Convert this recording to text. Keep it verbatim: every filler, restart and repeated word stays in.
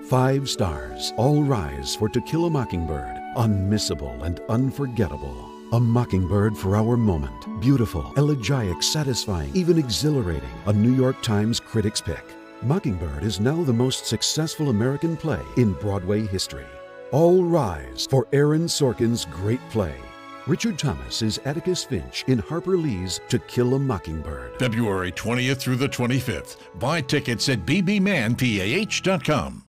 Five stars. All rise for To Kill a Mockingbird. Unmissable and unforgettable. A mockingbird for our moment. Beautiful, elegiac, satisfying, even exhilarating. A New York Times critic's pick. Mockingbird is now the most successful American play in Broadway history. All rise for Aaron Sorkin's great play. Richard Thomas is Atticus Finch in Harper Lee's To Kill a Mockingbird. February twentieth through the twenty-fifth. Buy tickets at B B man P A H dot com.